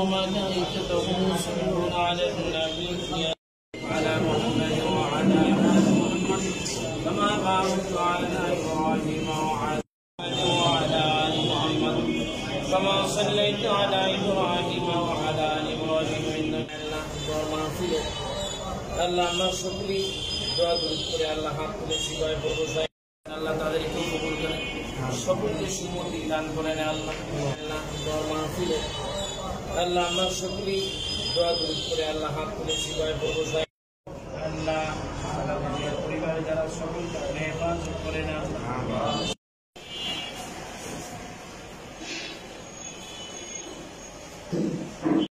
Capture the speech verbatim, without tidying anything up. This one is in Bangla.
وملائكته يصلون على النبي وعلى محمد وعلى آل محمد كما باركت على إبراهيم وعلى وعلى آل محمد كما صليت على إبراهيم وعلى آل إبراهيم إنك حميد مجيد আল্লাহ আমরা সকলে দোয়া করে আল্লাহ হাত তুলে সিবায় বরকত আল্লাহ তাদেরকে কবুল করে সকলকে সুমতি দান করেন আল্লাহ আল্লাহ দোয়া মাহফিলে আল্লাহ আমরা সকলে দোয়া করে আল্লাহ হাত তুলে সিবায় বরকত আল্লাহ পরিবারে যারা সকলকে হেফাজত করেন আল্লাহ